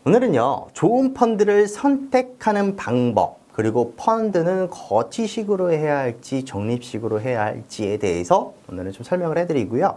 오늘은요, 좋은 펀드를 선택하는 방법, 그리고 펀드는 거치식으로 해야 할지 적립식으로 해야 할지에 대해서 오늘은 좀 설명을 해드리고요.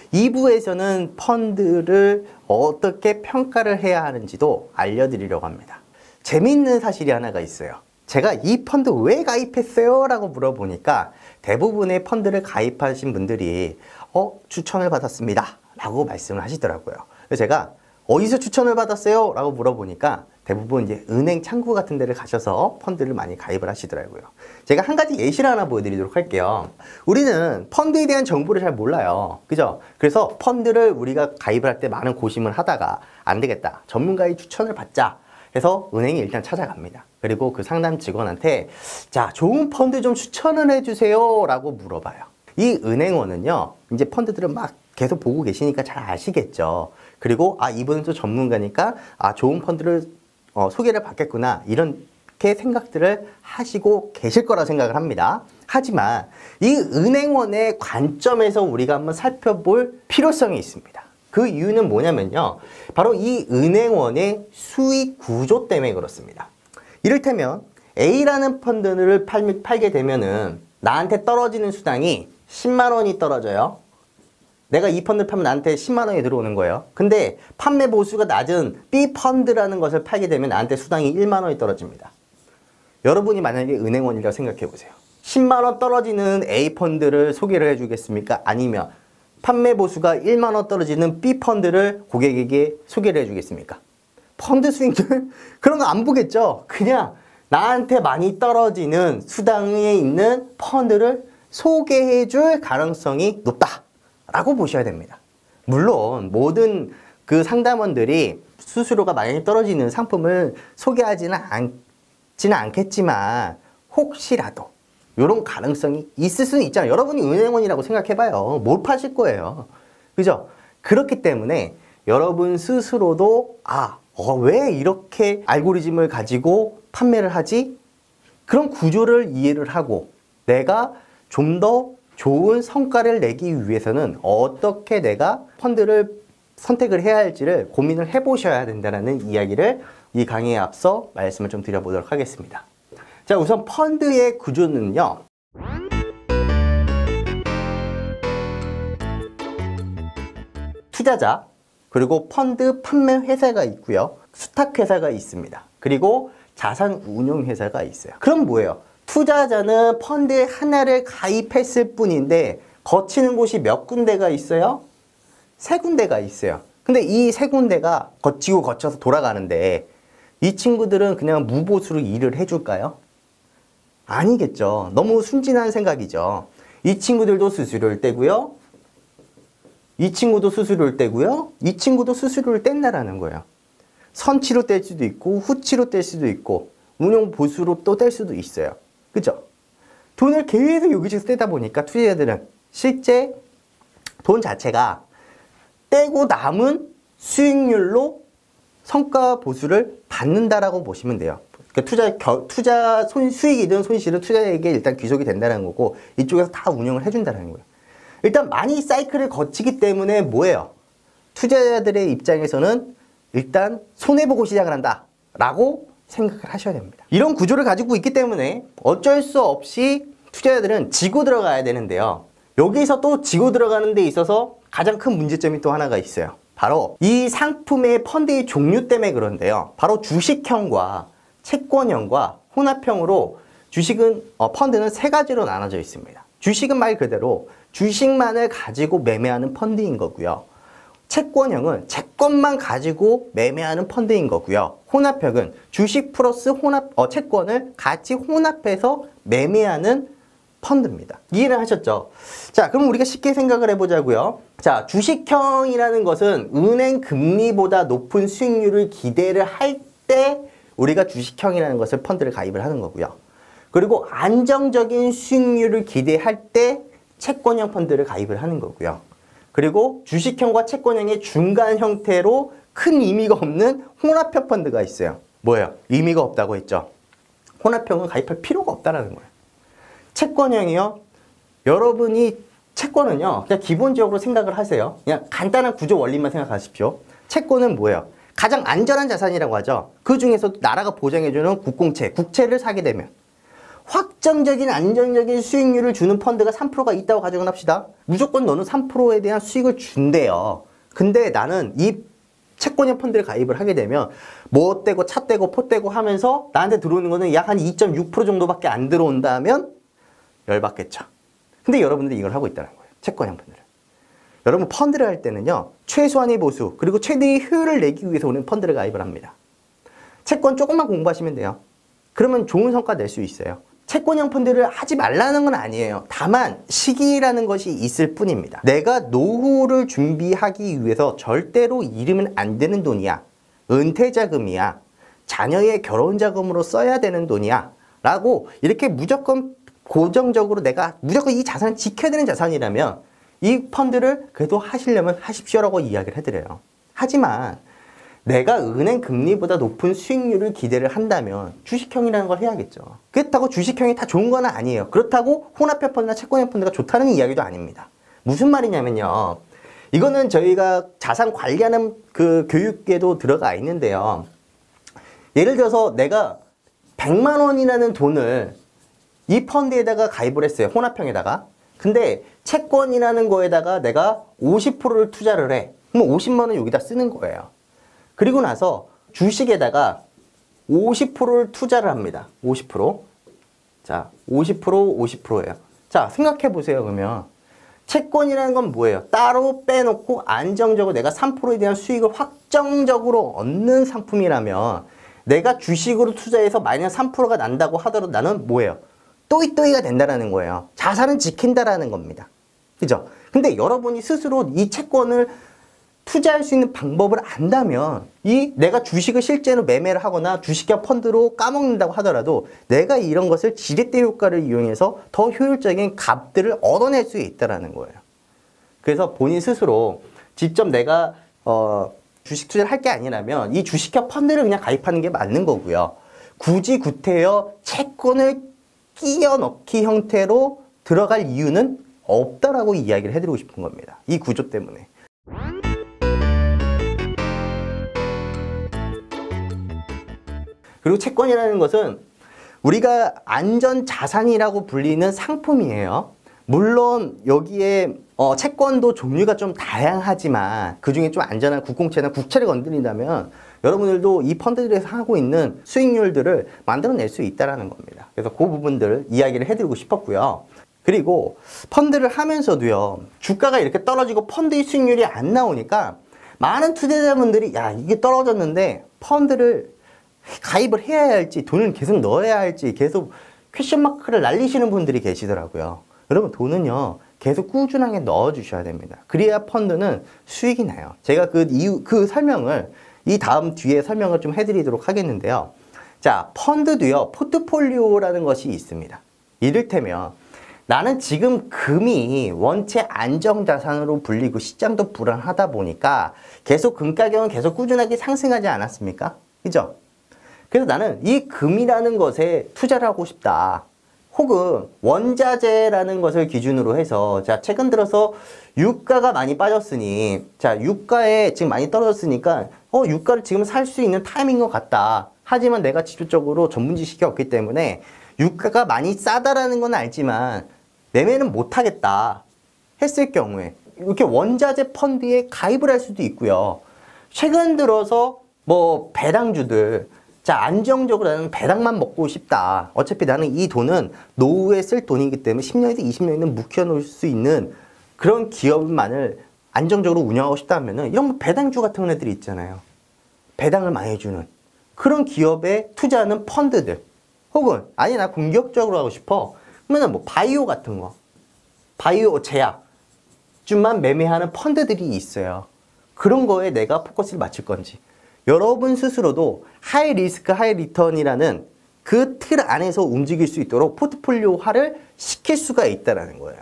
2부에서는 펀드를 어떻게 평가를 해야 하는지도 알려드리려고 합니다. 재미있는 사실이 하나가 있어요. 제가 이 펀드 왜 가입했어요? 라고 물어보니까 대부분의 펀드를 가입하신 분들이 추천을 받았습니다 라고 말씀을 하시더라고요. 그래서 제가 어디서 추천을 받았어요? 라고 물어보니까 대부분 이제 은행 창구 같은 데를 가셔서 펀드를 많이 가입을 하시더라고요. 제가 한 가지 예시를 하나 보여드리도록 할게요. 우리는 펀드에 대한 정보를 잘 몰라요. 그죠? 그래서 펀드를 우리가 가입을 할 때 많은 고심을 하다가 안 되겠다, 전문가의 추천을 받자 해서 은행에 일단 찾아갑니다. 그리고 그 상담 직원한테 자, 좋은 펀드 좀 추천을 해주세요 라고 물어봐요. 이 은행원은요, 이제 펀드들을 막 계속 보고 계시니까 잘 아시겠죠. 그리고 이분은 또 전문가니까 좋은 펀드를 소개를 받겠구나, 이렇게 생각들을 하시고 계실 거라 생각을 합니다. 하지만 이 은행원의 관점에서 우리가 한번 살펴볼 필요성이 있습니다. 그 이유는 뭐냐면요, 바로 이 은행원의 수익 구조 때문에 그렇습니다. 이를테면 A라는 펀드를 팔게 되면은 나한테 떨어지는 수당이 10만 원이 떨어져요. 내가 이 펀드 팔면 나한테 10만 원이 들어오는 거예요. 근데 판매 보수가 낮은 B 펀드라는 것을 팔게 되면 나한테 수당이 1만 원이 떨어집니다. 여러분이 만약에 은행원이라고 생각해 보세요. 10만 원 떨어지는 A 펀드를 소개를 해주겠습니까? 아니면 판매 보수가 1만 원 떨어지는 B 펀드를 고객에게 소개를 해주겠습니까? 펀드 수익률? 그런 거 안 보겠죠? 그냥 나한테 많이 떨어지는 수당에 있는 펀드를 소개해 줄 가능성이 높다 라고 보셔야 됩니다. 물론 모든 그 상담원들이 수수료가 많이 떨어지는 상품을 소개하지는 않겠지만 혹시라도 이런 가능성이 있을 수는 있잖아요. 여러분이 은행원이라고 생각해봐요. 뭘 파실 거예요. 그죠? 그렇기 때문에 여러분 스스로도 왜 이렇게 알고리즘을 가지고 판매를 하지? 그런 구조를 이해를 하고 내가 좀 더 좋은 성과를 내기 위해서는 어떻게 내가 펀드를 선택을 해야 할지를 고민을 해보셔야 된다는 이야기를 이 강의에 앞서 말씀을 좀 드려보도록 하겠습니다. 자, 우선 펀드의 구조는요, 투자자, 그리고 펀드 판매 회사가 있고요, 수탁 회사가 있습니다. 그리고 자산 운용 회사가 있어요. 그럼 뭐예요? 투자자는 펀드 하나를 가입했을 뿐인데 거치는 곳이 몇 군데가 있어요? 3군데가 있어요. 근데 이 3군데가 거쳐서 돌아가는데 이 친구들은 그냥 무보수로 일을 해줄까요? 아니겠죠. 너무 순진한 생각이죠. 이 친구들도 수수료를 떼고요, 이 친구도 수수료를 떼고요, 이 친구도 수수료를 뗀다라는 거예요. 선치로 뗄 수도 있고 후치로 뗄 수도 있고 운용 보수로 또 뗄 수도 있어요. 그죠? 돈을 계속 여기저기서 떼다 보니까 투자자들은 실제 돈 자체가 떼고 남은 수익률로 성과 보수를 받는다라고 보시면 돼요. 그러니까 투자 수익이든 손실은 투자자에게 일단 귀속이 된다는 거고 이쪽에서 다 운영을 해준다는 거예요. 일단 많이 사이클을 거치기 때문에 뭐예요? 투자자들의 입장에서는 일단 손해보고 시작을 한다 라고 생각을 하셔야 됩니다. 이런 구조를 가지고 있기 때문에 어쩔 수 없이 투자자들은 지고 들어가야 되는데요, 여기서 또 지고 들어가는 데 있어서 가장 큰 문제점이 또 하나가 있어요. 바로 이 상품의 펀드의 종류 때문에 그런데요, 바로 주식형과 채권형과 혼합형으로 주식은 펀드는 3가지로 나눠져 있습니다. 주식은 말 그대로 주식만을 가지고 매매하는 펀드인 거고요, 채권형은 채권만 가지고 매매하는 펀드인 거고요, 혼합형은 주식 플러스 채권을 같이 혼합해서 매매하는 펀드입니다. 이해를 하셨죠? 자, 그럼 우리가 쉽게 생각을 해보자고요. 자, 주식형이라는 것은 은행 금리보다 높은 수익률을 기대를 할 때 우리가 주식형이라는 것을 펀드를 가입을 하는 거고요. 그리고 안정적인 수익률을 기대할 때 채권형 펀드를 가입을 하는 거고요. 그리고 주식형과 채권형의 중간 형태로 큰 의미가 없는 혼합형 펀드가 있어요. 뭐예요? 의미가 없다고 했죠. 혼합형은 가입할 필요가 없다는 거예요. 채권형이요, 여러분이 채권은요, 그냥 기본적으로 생각을 하세요. 그냥 간단한 구조 원리만 생각하십시오. 채권은 뭐예요? 가장 안전한 자산이라고 하죠. 그 중에서도 나라가 보장해주는 국채를 사게 되면 확정적인 안정적인 수익률을 주는 펀드가 3%가 있다고 가정을 합시다. 무조건 너는 3%에 대한 수익을 준대요. 근데 나는 이 채권형 펀드를 가입을 하게 되면 뭐 떼고 차 떼고 포 떼고 하면서 나한테 들어오는 거는 약 한 2.6% 정도밖에 안 들어온다면 열받겠죠. 근데 여러분들이 이걸 하고 있다는 거예요. 채권형 펀드를. 여러분 펀드를 할 때는요. 최소한의 보수 그리고 최대의 효율을 내기 위해서 우리는 펀드를 가입을 합니다. 채권 조금만 공부하시면 돼요. 그러면 좋은 성과 낼 수 있어요. 채권형 펀드를 하지 말라는 건 아니에요. 다만 시기라는 것이 있을 뿐입니다. 내가 노후를 준비하기 위해서 절대로 잃으면 안 되는 돈이야. 은퇴자금이야. 자녀의 결혼자금으로 써야 되는 돈이야. 라고 이렇게 무조건 고정적으로 내가 무조건 이 자산을 지켜야 되는 자산이라면 이 펀드를 그래도 하시려면 하십시오라고 이야기를 해드려요. 하지만 내가 은행 금리보다 높은 수익률을 기대를 한다면 주식형이라는 걸 해야겠죠. 그렇다고 주식형이 다 좋은 건 아니에요. 그렇다고 혼합형 펀드나 채권형 펀드가 좋다는 이야기도 아닙니다. 무슨 말이냐면요. 이거는 저희가 자산 관리하는 그 교육계도 들어가 있는데요. 예를 들어서 내가 100만 원이라는 돈을 이 펀드에다가 가입을 했어요. 혼합형에다가. 근데 채권이라는 거에다가 내가 50%를 투자를 해. 그럼 50만 원 여기다 쓰는 거예요. 그리고 나서 주식에다가 50%를 투자를 합니다. 50%. 자, 50%, 50%예요. 자, 생각해 보세요. 그러면 채권이라는 건 뭐예요? 따로 빼놓고 안정적으로 내가 3%에 대한 수익을 확정적으로 얻는 상품이라면 내가 주식으로 투자해서 마이너스 3%가 난다고 하더라도 나는 뭐예요? 또이또이가 된다라는 거예요. 자산은 지킨다라는 겁니다. 그죠? 근데 여러분이 스스로 이 채권을 투자할 수 있는 방법을 안다면 내가 주식을 실제로 매매를 하거나 주식형 펀드로 까먹는다고 하더라도 내가 이런 것을 지렛대 효과를 이용해서 더 효율적인 값들을 얻어낼 수 있다는 거예요. 그래서 본인 스스로 직접 내가 주식 투자를 할 게 아니라면 이 주식형 펀드를 그냥 가입하는 게 맞는 거고요. 굳이 구태여 채권을 끼워 넣기 형태로 들어갈 이유는 없다라고 이야기를 해드리고 싶은 겁니다. 이 구조 때문에. 그리고 채권이라는 것은 우리가 안전자산이라고 불리는 상품이에요. 물론 여기에 채권도 종류가 좀 다양하지만 그중에 좀 안전한 국공채나 국채를 건드린다면 여러분들도 이 펀드들에서 하고 있는 수익률들을 만들어낼 수 있다는 겁니다. 그래서 그 부분들 이야기를 해드리고 싶었고요. 그리고 펀드를 하면서도요. 주가가 이렇게 떨어지고 펀드의 수익률이 안 나오니까 많은 투자자분들이 야 이게 떨어졌는데 펀드를 가입을 해야 할지 돈을 계속 넣어야 할지 계속 퀘션 마크를 날리시는 분들이 계시더라고요. 여러분 돈은요 계속 꾸준하게 넣어 주셔야 됩니다. 그래야 펀드는 수익이 나요. 제가 그 설명을 이 다음 뒤에 설명을 좀 해드리도록 하겠는데요. 자, 펀드도요 포트폴리오라는 것이 있습니다. 이를테면 나는 지금 금이 원체 안정자산으로 불리고 시장도 불안하다 보니까 계속 금 가격은 계속 꾸준하게 상승하지 않았습니까? 그죠? 그래서 나는 이 금이라는 것에 투자를 하고 싶다. 혹은 원자재라는 것을 기준으로 해서 자 최근 들어서 유가가 많이 빠졌으니 자 유가에 지금 많이 떨어졌으니까 유가를 지금 살 수 있는 타이밍인 것 같다. 하지만 내가 직접적으로 전문 지식이 없기 때문에 유가가 많이 싸다라는 건 알지만 매매는 못하겠다 했을 경우에 이렇게 원자재 펀드에 가입을 할 수도 있고요. 최근 들어서 뭐 배당주들 자 안정적으로 나는 배당만 먹고 싶다. 어차피 나는 이 돈은 노후에 쓸 돈이기 때문에 10년이든 20년이든 묵혀놓을 수 있는 그런 기업만을 안정적으로 운영하고 싶다 하면은 이런 뭐 배당주 같은 애들이 있잖아요. 배당을 많이 주는 그런 기업에 투자하는 펀드들 혹은 아니 나 공격적으로 하고 싶어 그러면 뭐 바이오 같은 거 바이오 제약주만 매매하는 펀드들이 있어요. 그런 거에 내가 포커스를 맞출 건지 여러분 스스로도 하이 리스크 하이 리턴이라는 그 틀 안에서 움직일 수 있도록 포트폴리오화를 시킬 수가 있다는 거예요.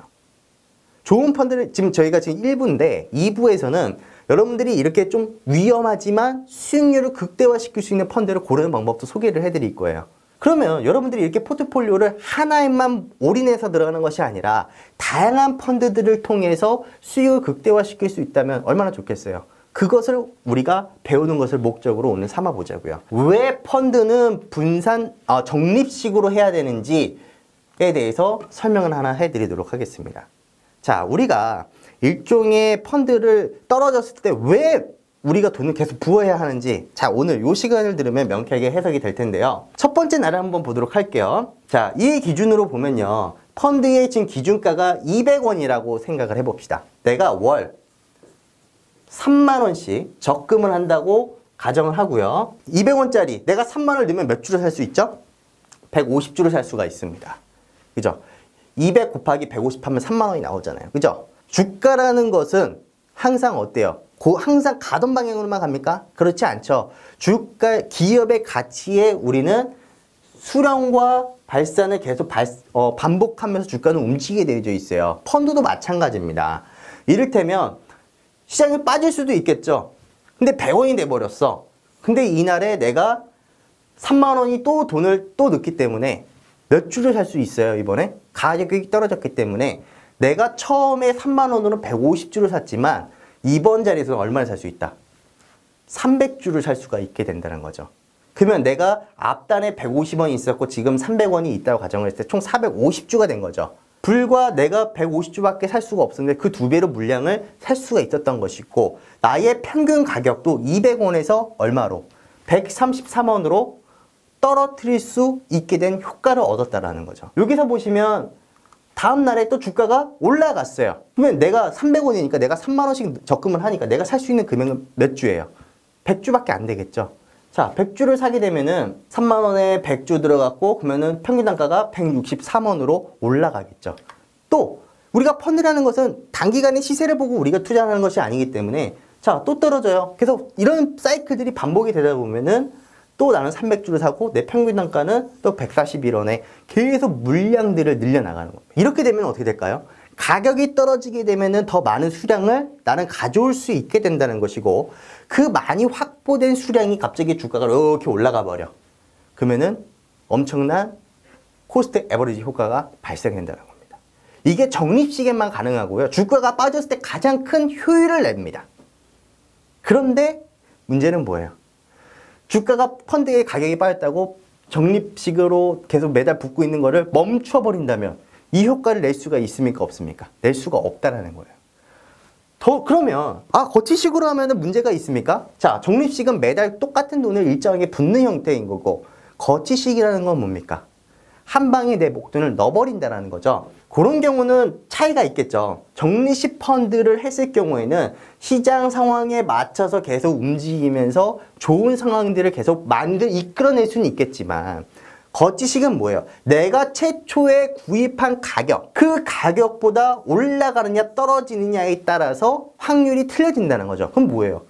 좋은 펀드를 저희가 지금 1부인데 2부에서는 여러분들이 이렇게 좀 위험하지만 수익률을 극대화시킬 수 있는 펀드를 고르는 방법도 소개를 해드릴 거예요. 그러면 여러분들이 이렇게 포트폴리오를 하나에만 올인해서 들어가는 것이 아니라 다양한 펀드들을 통해서 수익을 극대화시킬 수 있다면 얼마나 좋겠어요. 그것을 우리가 배우는 것을 목적으로 오늘 삼아 보자고요. 왜 펀드는 적립식으로 해야 되는지에 대해서 설명을 하나 해드리도록 하겠습니다. 자, 우리가 일종의 펀드를 떨어졌을 때 왜 우리가 돈을 계속 부어야 하는지, 자, 오늘 이 시간을 들으면 명쾌하게 해석이 될 텐데요. 첫 번째 날을 한번 보도록 할게요. 자, 이 기준으로 보면요, 펀드의 지금 기준가가 200원이라고 생각을 해봅시다. 내가 월 3만원씩 적금을 한다고 가정을 하고요. 200원짜리 내가 3만원을 넣으면 몇 주를 살 수 있죠? 150주를 살 수가 있습니다. 그죠? 200 곱하기 150 하면 3만원이 나오잖아요. 그죠? 주가라는 것은 항상 어때요? 항상 가던 방향으로만 갑니까? 그렇지 않죠. 주가, 기업의 가치에 우리는 수령과 발산을 계속 반복하면서 주가는 움직이게 되어져 있어요. 펀드도 마찬가지입니다. 이를테면 시장에 빠질 수도 있겠죠. 근데 100원이 돼버렸어. 근데 이날에 내가 3만원이 또 돈을 또 넣기 때문에 몇 주를 살 수 있어요. 이번에 가격이 떨어졌기 때문에 내가 처음에 3만원으로 150주를 샀지만 이번 자리에서 얼마를 살 수 있다? 300주를 살 수가 있게 된다는 거죠. 그러면 내가 앞단에 150원이 있었고 지금 300원이 있다고 가정을 했을 때 총 450주가 된 거죠. 불과 내가 150주밖에 살 수가 없었는데 그 2배로 물량을 살 수가 있었던 것이고, 나의 평균 가격도 200원에서 얼마로? 133원으로 떨어뜨릴 수 있게 된 효과를 얻었다라는 거죠. 여기서 보시면 다음 날에 또 주가가 올라갔어요. 그러면 내가 300원이니까 내가 3만원씩 적금을 하니까 내가 살 수 있는 금액은 몇 주예요? 100주밖에 안 되겠죠. 자, 100주를 사게 되면은 3만원에 100주 들어갔고, 그러면은 평균 단가가 163원으로 올라가겠죠. 또 우리가 펀드라는 것은 단기간의 시세를 보고 우리가 투자하는 것이 아니기 때문에, 자, 또 떨어져요. 계속 이런 사이클들이 반복이 되다 보면은 또 나는 300주를 사고 내 평균 단가는 또 141원에 계속 물량들을 늘려나가는 겁니다. 이렇게 되면 어떻게 될까요? 가격이 떨어지게 되면은 더 많은 수량을 나는 가져올 수 있게 된다는 것이고, 그 많이 확보된 수량이 갑자기 주가가 이렇게 올라가 버려. 그러면은 엄청난 코스트 에버리지 효과가 발생된다는 겁니다. 이게 적립식에만 가능하고요. 주가가 빠졌을 때 가장 큰 효율을 냅니다. 그런데 문제는 뭐예요? 주가가 펀드의 가격이 빠졌다고 적립식으로 계속 매달 붙고 있는 거를 멈춰버린다면 이 효과를 낼 수가 있습니까? 없습니까? 낼 수가 없다라는 거예요. 그러면 거치식으로 하면 문제가 있습니까? 자, 적립식은 매달 똑같은 돈을 일정하게 붓는 형태인 거고, 거치식이라는 건 뭡니까? 한 방에 내 목돈을 넣어버린다는 거죠. 그런 경우는 차이가 있겠죠. 적립식 펀드를 했을 경우에는 시장 상황에 맞춰서 계속 움직이면서 좋은 상황들을 계속 이끌어낼 수는 있겠지만, 거치식은 뭐예요? 내가 최초에 구입한 가격, 그 가격보다 올라가느냐 떨어지느냐에 따라서 확률이 틀려진다는 거죠. 그럼 뭐예요?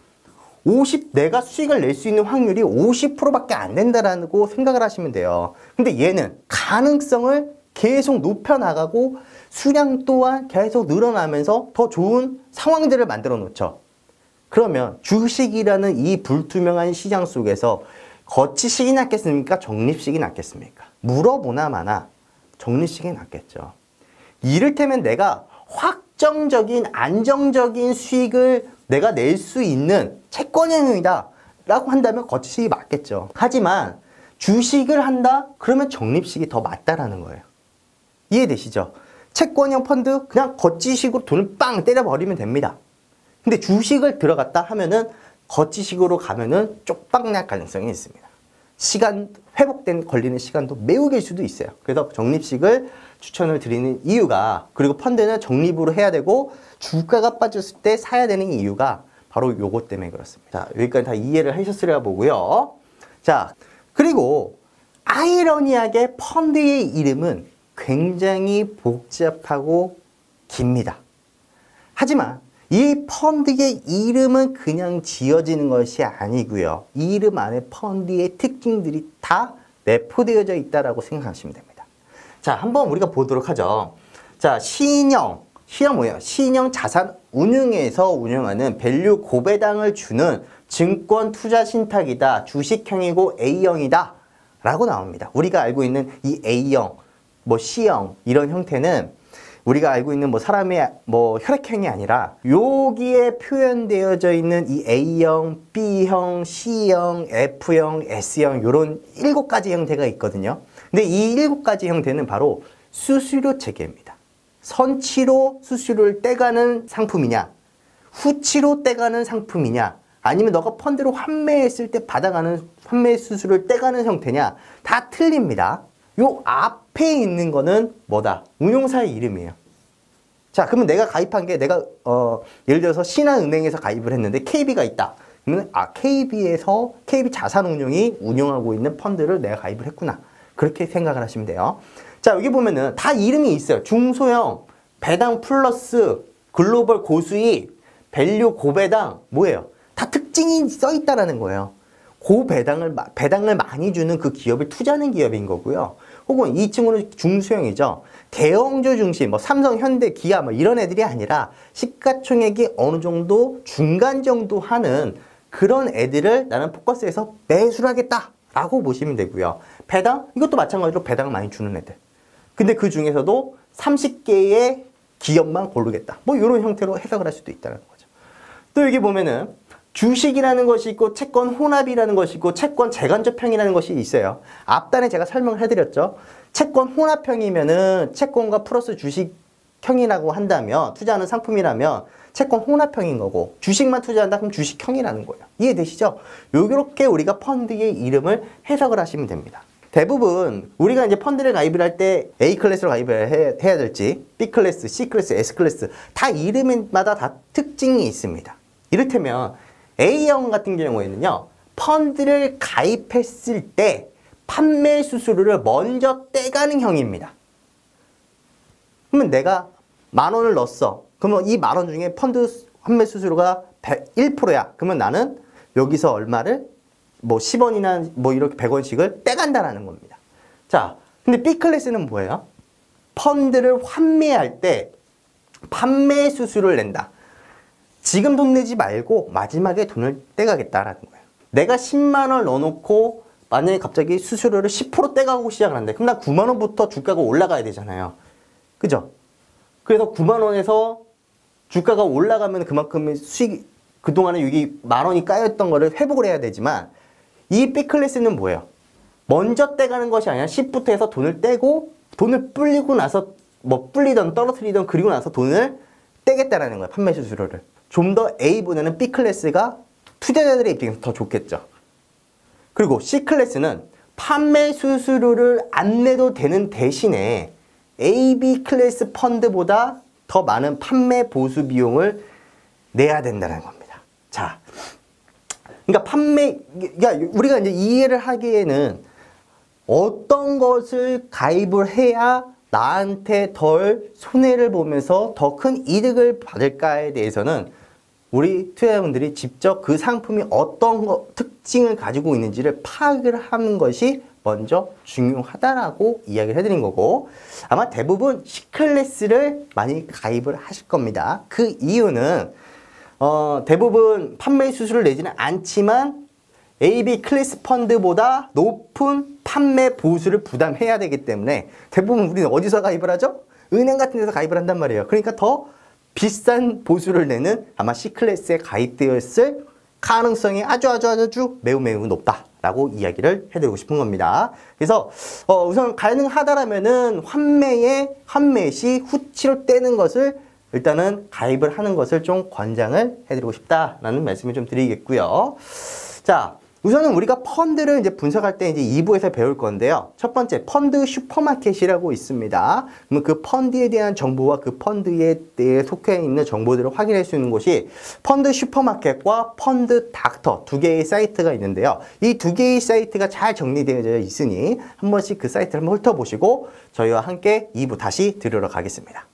내가 수익을 낼 수 있는 확률이 50%밖에 안 된다라고 생각을 하시면 돼요. 근데 얘는 가능성을 계속 높여나가고 수량 또한 계속 늘어나면서 더 좋은 상황들을 만들어 놓죠. 그러면 주식이라는 이 불투명한 시장 속에서 거치식이 낫겠습니까? 적립식이 낫겠습니까? 물어보나 마나 적립식이 낫겠죠. 이를테면 내가 확정적인 안정적인 수익을 내가 낼 수 있는 채권형이다 라고 한다면 거치식이 맞겠죠. 하지만 주식을 한다? 그러면 적립식이 더 맞다라는 거예요. 이해되시죠? 채권형 펀드 그냥 거치식으로 돈을 빵 때려버리면 됩니다. 근데 주식을 들어갔다 하면은 거치식으로 가면은 쪽박 날 가능성이 있습니다. 회복된 걸리는 시간도 매우 길 수도 있어요. 그래서 적립식을 추천을 드리는 이유가, 그리고 펀드는 적립으로 해야 되고 주가가 빠졌을 때 사야 되는 이유가 바로 요것 때문에 그렇습니다. 자, 여기까지 다 이해를 하셨으리라 보고요. 자, 그리고 아이러니하게 펀드의 이름은 굉장히 복잡하고 깁니다. 하지만 이 펀드의 이름은 그냥 지어지는 것이 아니고요. 이 이름 안에 펀드의 특징들이 다 내포되어져 있다라고 생각하시면 됩니다. 자, 한번 우리가 보도록 하죠. 자, 신형 뭐예요? 신형 자산 운용에서 운영하는 밸류 고배당을 주는 증권 투자 신탁이다. 주식형이고 A형이다 라고 나옵니다. 우리가 알고 있는 이 A형, C형 이런 형태는 우리가 알고 있는 뭐 사람의 뭐 혈액형이 아니라 여기에 표현되어져 있는 이 A형, B형, C형, F형, S형 이런 7가지 형태가 있거든요. 근데 이 7가지 형태는 바로 수수료 체계입니다. 선치로 수수료를 떼가는 상품이냐, 후치로 떼가는 상품이냐, 아니면 너가 펀드로 환매했을 때 받아가는 환매 수수료를 떼가는 형태냐, 다 틀립니다. 요 앞에 있는 거는 뭐다? 운용사의 이름이에요. 자, 그러면 내가 가입한 게 내가 예를 들어서 신한은행에서 가입을 했는데 KB가 있다. 그러면 KB에서 KB 자산운용이 운영하고 있는 펀드를 내가 가입을 했구나. 그렇게 생각을 하시면 돼요. 자, 여기 보면은 다 이름이 있어요. 중소형, 배당 플러스, 글로벌 고수익, 밸류 고배당, 뭐예요? 다 특징이 써 있다라는 거예요. 배당을 많이 주는 그 기업을 투자하는 기업인 거고요. 혹은 이 친구는 중소형이죠. 대형주 중심, 뭐 삼성, 현대, 기아 뭐 이런 애들이 아니라 시가총액이 어느 정도 중간 정도 하는 그런 애들을 나는 포커스해서 매수를 하겠다라고 보시면 되고요. 배당? 이것도 마찬가지로 배당을 많이 주는 애들. 근데 그 중에서도 30개의 기업만 고르겠다. 뭐 이런 형태로 해석을 할 수도 있다는 거죠. 또 여기 보면은 주식이라는 것이 있고 채권 혼합이라는 것이 있고 채권 재간접형이라는 것이 있어요. 앞단에 제가 설명을 해드렸죠. 채권 혼합형이면은 채권과 플러스 주식형이라고 한다면 투자하는 상품이라면 채권 혼합형인 거고 주식만 투자한다 그럼 주식형이라는 거예요. 이해되시죠? 요렇게 우리가 펀드의 이름을 해석을 하시면 됩니다. 대부분 우리가 이제 펀드를 가입을 할 때 A 클래스로 가입을 해야 될지 B 클래스, C 클래스, S 클래스 다 이름마다 다 특징이 있습니다. 이를테면 A형 같은 경우에는요. 펀드를 가입했을 때 판매 수수료를 먼저 떼가는 형입니다. 그러면 내가 10,000원을 넣었어. 그러면 이 10,000원 중에 펀드 판매 수수료가 1%야. 그러면 나는 여기서 얼마를 뭐 10원이나 뭐 이렇게 100원씩을 떼간다라는 겁니다. 자, 근데 B 클래스는 뭐예요? 펀드를 환매할 때 판매 수수료를 낸다. 지금 돈 내지 말고 마지막에 돈을 떼가겠다라는 거예요. 내가 10만 원 넣어놓고 만약에 갑자기 수수료를 10% 떼가고 시작을 한대. 그럼 나 9만 원부터 주가가 올라가야 되잖아요. 그죠? 그래서 9만 원에서 주가가 올라가면 그만큼의 수익, 그동안에 여기 10,000원이 까였던 거를 회복을 해야 되지만 이 B 클래스는 뭐예요? 먼저 떼가는 것이 아니라 10부터 해서 돈을 떼고 돈을 불리고 나서 뭐 불리던 떨어뜨리던 그리고 나서 돈을 떼겠다라는 거예요. 판매 수수료를. 좀 더 A보다는 B 클래스가 투자자들의 입장에서 더 좋겠죠. 그리고 C 클래스는 판매 수수료를 안 내도 되는 대신에 AB 클래스 펀드보다 더 많은 판매 보수 비용을 내야 된다는 겁니다. 자, 그러니까 우리가 이제 이해를 하기에는 어떤 것을 가입을 해야 나한테 덜 손해를 보면서 더 큰 이득을 받을까에 대해서는 우리 투자자분들이 직접 그 상품이 어떤 특징을 가지고 있는지를 파악을 하는 것이 먼저 중요하다라고 이야기를 해드린 거고 아마 대부분 C클래스를 많이 가입을 하실 겁니다. 그 이유는 대부분 판매 수수료를 내지는 않지만 AB 클래스 펀드보다 높은 판매 보수를 부담해야 되기 때문에 대부분 우리는 어디서 가입을 하죠? 은행 같은 데서 가입을 한단 말이에요. 그러니까 더 비싼 보수를 내는 아마 C클래스에 가입되었을 가능성이 아주 매우 높다라고 이야기를 해드리고 싶은 겁니다. 그래서 우선 가능하다라면은 환매 시 후치로 떼는 것을 일단은 가입을 하는 것을 좀 권장을 해드리고 싶다라는 말씀을 좀 드리겠고요. 자, 우선은 우리가 펀드를 이제 분석할 때 이제 2부에서 배울 건데요. 첫 번째, 펀드 슈퍼마켓이라고 있습니다. 그러면 그 펀드에 대한 정보와 그 펀드에 대해 속해 있는 정보들을 확인할 수 있는 곳이 펀드 슈퍼마켓과 펀드 닥터 두 개의 사이트가 있는데요. 이 두 개의 사이트가 잘 정리되어 있으니 한 번씩 그 사이트를 한번 훑어보시고 저희와 함께 2부 다시 들으러 가겠습니다.